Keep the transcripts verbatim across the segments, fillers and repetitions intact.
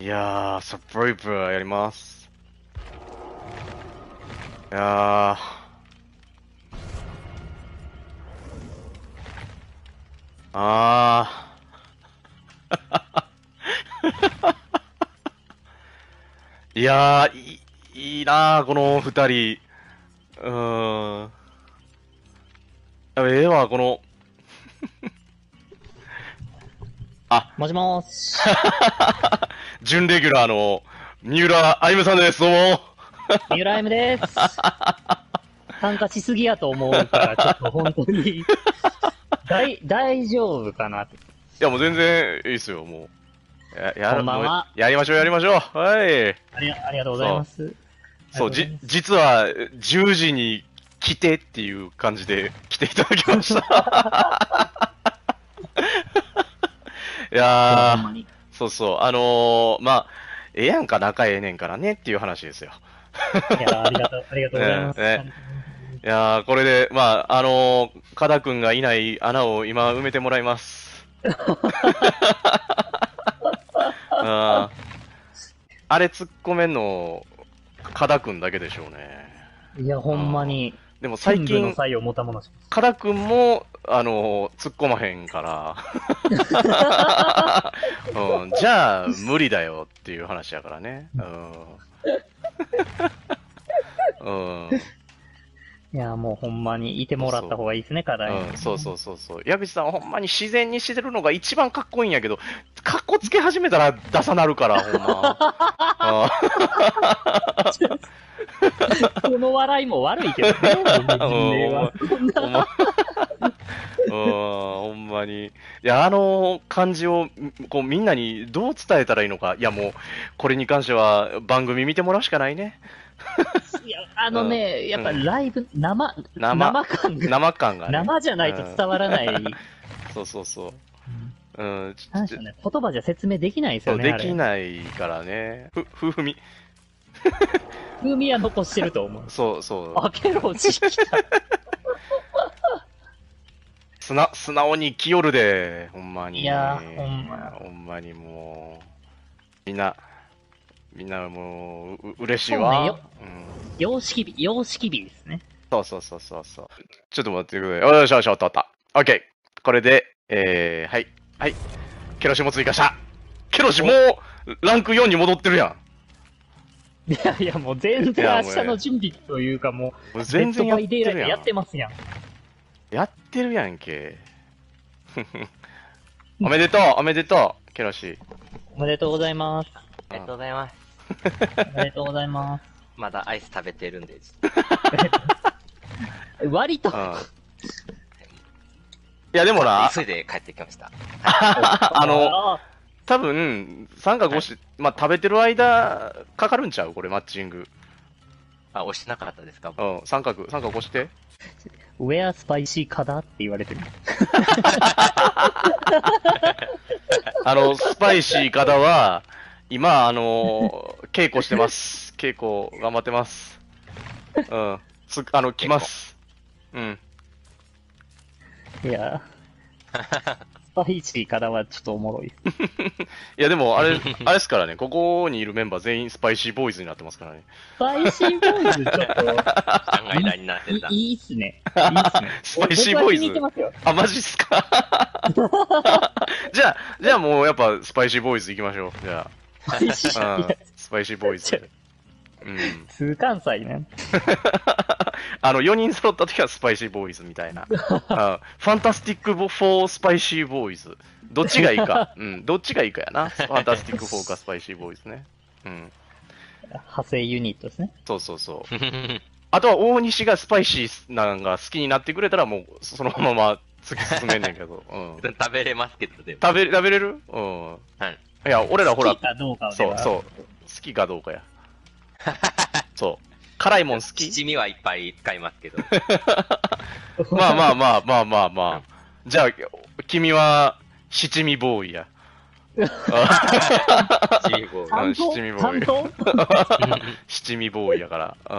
いやー、サプライブやります。いやー。あー。いやー、いい、いいなー、この二人。うーん。やべええわ、この。あ、 もしもーし。 準レギュラーの三浦歩夢さんです、どうも。 三浦 M です。参加しすぎやと思うから、ちょっと本当に、大、大丈夫かなって。 いや、もう全然いいっすよ、もう。や、やこんばんは。 やりましょう、やりましょう。はい。 ありありがとうございます。 そう、じ、実は、じゅうじに来てっていう感じで来ていただきました。いやー、そうそう、あのー、まあ、ええやんか、仲ええねんからねっていう話ですよ。 いやー、ありがとう、ありがとうございます。 ねねいやー、これで、まあ、あのー、カダ君がいない穴を今埋めてもらいます。ああれ突っ込めんの、カダ君だけでしょうね。 いや、ほんまに。 でも最近、 の才を持たものしカダ君も、あのー、突っ込まへんから、うん、じゃあ、無理だよっていう話やからね。うん。うん。 いや、もうほんまにいてもらった方がいいですね、課題。 うん、そうそうそうそう。矢口さんはほんまに自然にしてるのが一番かっこいいんやけど、かっこつけ始めたらダサなるから、ほんま。 この笑いも悪いけどね、 うん、ほんまに。いや、あの感じを、こう、みんなにどう伝えたらいいのか。いや、もう、これに関しては番組見てもらうしかないね。 いや、あのね、うん、やっぱライブ、生、 生、 生感が、 生感がね。 生じゃないと伝わらない。うん、 そうそうそう。うん。 なんでしょうね、言葉じゃ説明できないですよね。 できないからね。ふ、ふふみ。 風味は残してると思う。 そうそう。 あけろしきた。 すな、素直に来よるで、ほんまに。 いやほんま。 ほんまにもう、みんな、みんなもう、う嬉しいわ。 ね、うん、様式美、様式美ですね。 そうそうそうそうそう。ちょっと待ってください。よしよし、おったおった。オッケー。これで、えー、はい。はい。ケロシも追加した。ケロシもう、ランクよんに戻ってるやん。 いやいや、もう全然明日の準備というかもう、 もう全然やってるやん。 やってますやん。 やってるやんけ。おめでとう、おめでとう、ケロシ。 おめでとうございます。 ありがとうございます。 おめでとうございます。 まだアイス食べてるんで。 割と、うん。 いや、でもな。 急いで帰ってきました。 あの、多分、さんかごし、はい、まあ、食べてる間、かかるんちゃうこれ、マッチング。 あ、押してなかったですか？ うん、三角、三角押して。 ウェアスパイシーかだって言われてる。 あの、スパイシー方は、今、あのー、稽古してます。稽古頑張ってます。うん。つ、あの、来ます。うん。 いや、スパイシーからはちょっとおもろい。 いや、でも、あれ、あれですからね、ここにいるメンバー全員スパイシーボーイズになってますからね。 スパイシーボーイズちょっと、 考えらになってた。 いいっすね。いいっすね。 スパイシーボーイズ。あ、マジっすかじゃあ、じゃあもうやっぱスパイシーボーイズ行きましょう。じゃあ。うん、スパイシーボーイズ。 うん。通関西ね。 あの、よにん揃った時はスパイシーボーイズみたいな。ファンタスティックフォースパイシーボーイズ。どっちがいいか。うん、どっちがいいかやな。ファンタスティックフォーかスパイシーボーイズね。うん。 派生ユニットですね。 そうそうそう。あとは大西がスパイシーなんが好きになってくれたらもうそのまま突き進めんねんけど。うん、 食べれますけど、でも。 食べ、食べれるうん。はい。いや、俺らほら。 好きかどうかそうそう。好きかどうかや。そう。辛いもん好き？ 七味はいっぱい使いますけど。 まあまあまあまあまあまあ。じゃあ、君は七味ボーイや。 七味ボーイ。七味ボーイ。七味ボーイやから。うん。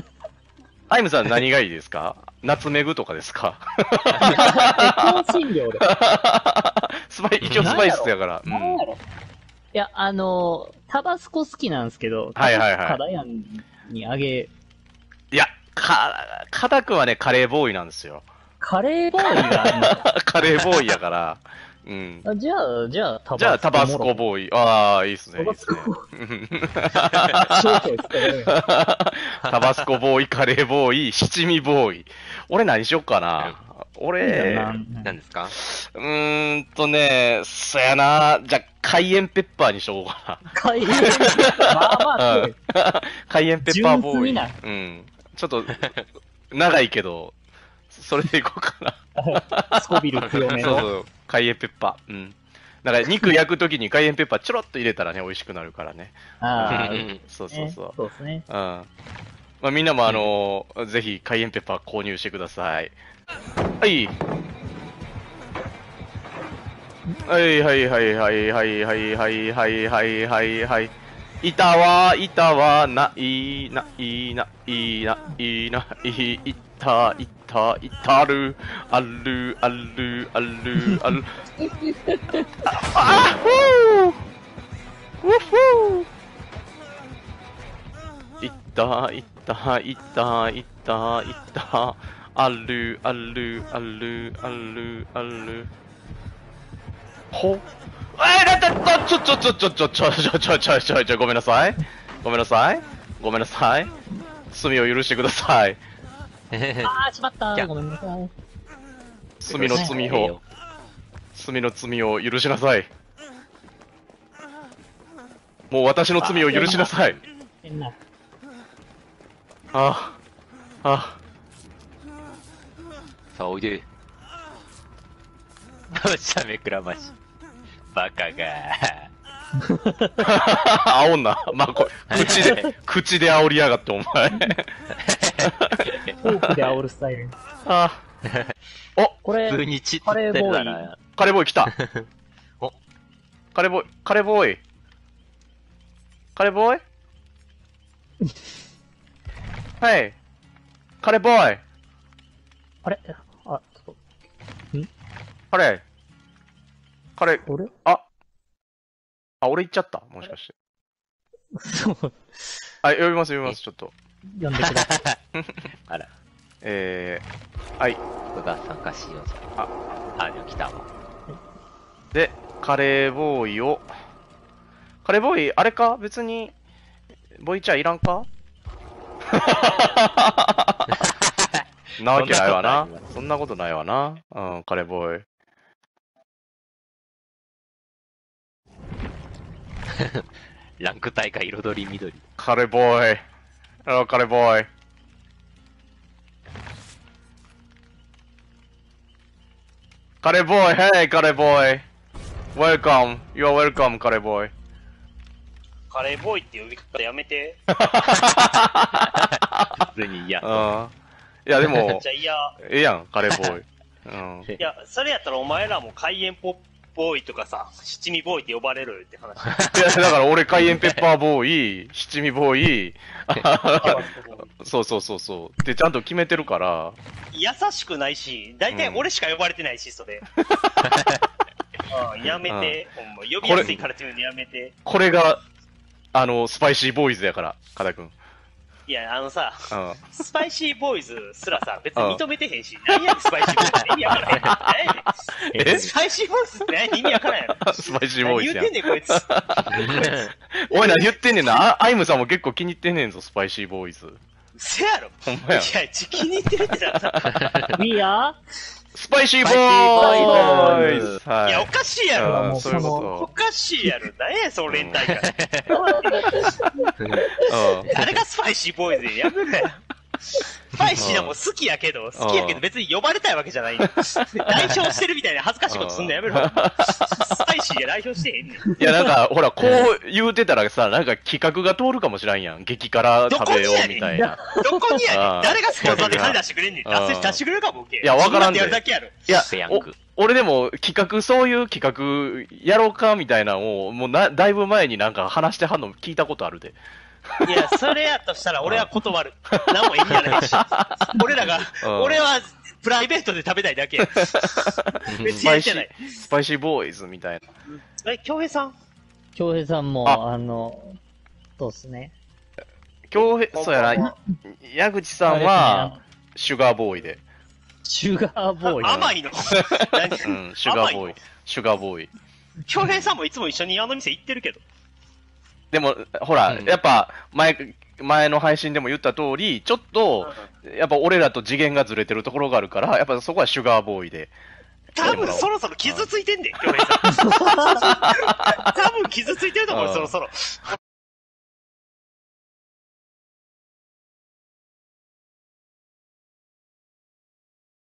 アイムさん何がいいですか？夏メグとかですか？ 香辛料で。 スパイ、一応スパイスやから。 なんやろ。 や、あの、タバスコ好きなんですけど、 はいはいはいタバスコカダヤンにあげ、 いや、か、カダ君はね、カレーボーイなんですよ。 カレーボーイがあるのかカレーボーイやから。うん。 あじゃあ、じゃあ、タバスコ。 じゃあ、タバスコボーイ。ああ、いいっすね。いいっすね。 そうですね。 タバスコボーイ、カレーボーイ、七味ボーイ。俺何しよっかな。俺、 何ですか？ うーんとね、そやな。じゃあ、カイエンペッパーにしようかカイエンペッパー。まあまあ、そうです。 な。カイエンペッパーボーイ。 純粋なうん。ちょっと、長いけど、それでいこうかな。 スコビル強めの。 そうそう。カイエンペッパー。うん。だから肉焼くときにカイエンペッパーちょろっと入れたらね、美味しくなるからね。 ああ、 そうそうそう。 そうですね。 うん。まあ、みんなもあのーぜひカイエンペッパー購入してください。はい。はいはいはいはいはいはいはいはいはいはいはい。いたわ、いたわ、ない、ない、ない、ない、ない、いた、いた、いたる、ある、ある、ある、ある。あふーふふーいったいったいったいったいったあるあるあるあるあるほえー、だってちょちょちょちょちょちょちょちょちょちょちょごめんなさいごめんなさいごめんなさい罪を許してくださいああ、しまった。ごめんなさい。 罪の罪を罪の罪を許しなさいもう私の罪を許しなさい変な。 あああさあ、おいで。どうしためくらまし。バカが。 煽んな。まあ、これ、口で、口で煽りやがって、お前。 フォークで煽るスタイル。 あおこれ、 普通にチッカレーボーイてたらカレーボーイ来た。 おカレーボーイ、カレーボーイ。カレーボーイはい。カレーボーイ。 あれあ、ちょっカレー。カレー、 と、俺あ。あ、俺行っちゃったもしかして。 そう、 あ、読みます、読みます、ちょっと。 読んでください。 あら、 えー、はい。 僕が参加しようじゃん。 あ、 あ、でも来たわ。 で、カレーボーイを、カレーボーイ、あれか別に、ボーイチャーいらんかなわけないわな。そんなことないわな。うん、カレーボーイ。 ランク大会彩り緑。 カレーボーイ。あ、カレーボーイ。カレーボーイ、hey, カレーボーイ。Welcome. You are welcome, カレーボーイ。 カレーボーイって呼び方やめて。 普通に嫌。 うん。いや、でもじ、ゃあいや、 ええやん、カレーボーイ。うん。 いや、それやったらお前らも海塩ポボーイとかさ、七味ボーイって呼ばれるって話。 いや、だから俺、カイエンペッパーボーイ、七味ボーイ、そうそうそうそう。ってちゃんと決めてるから、 優しくないし、大体俺しか呼ばれてないし、それ。うん、やめて。ほんま呼びやすいからっていうのやめて。 これが、あの、スパイシーボーイズやから、カダ君。 いや、あのさ、 うん。 スパイシーボーイズすらさ、別に認めてへんし、何やねん、スパイシーボーイズって意味わからへん。何やねんえスパイシーボーイズって何意味わからんやろ。 スパイシーボーイズやん何言うてん。ねん、こいつ。 おい、何言ってんねんな。あアイムさんも結構気に入ってんねんぞ、スパイシーボーイズ。 せやろ。 ほんまや。 いや、ち気に入ってるってなさ。 We are? スパイシーボスパイシーボーイーイズズはいや、おかしいやあろ。 ーそういうおこかしいやろ。何や、その連帯感。 と。うん。 誰がスパイシーボーイズやめろや。スパイシーなもん好きやけど、好きやけど別に呼ばれたいわけじゃない。代表してるみたいな恥ずかしいことすんのやめろ。スパイシーが代表してへんねん。 いや、なんか、ほら、こう言うてたらさ、なんか企画が通るかもしらんやん。激辛食べようみたいな。 どこにやねあーん。誰がスポンサーで金出してくれんねん。 あー出せ出してくれるかボケ。 いやわからんで自分だってやるだけやろ。 いやペヤ、ンおグ俺でも企画、そういう企画やろうかみたいなのを、もうな、だいぶ前になんか話してはんの聞いたことあるで。 いや、それやとしたら俺は断る。何も意味やないし。俺らが、 うん俺はプライベートで食べたいだけや。別にスパイシーやってない。、 スパイシーボーイズみたいな。 え、京平さん京平さんも、 ああの、そうっすね。 今日、そうやな、矢口さんは、シュガーボーイで。 シュガーボーイ。 甘いの。何うん、シュガーボーイ。シュガーボーイ。 京平さんもいつも一緒にあの店行ってるけど。 でも、ほら、 うんやっぱ、前、前の配信でも言った通り、ちょっと、やっぱ俺らと次元がずれてるところがあるから、やっぱそこはシュガーボーイで。 多分そろそろ傷ついてんで、京平さん。多分傷ついてると思う、そろそろ。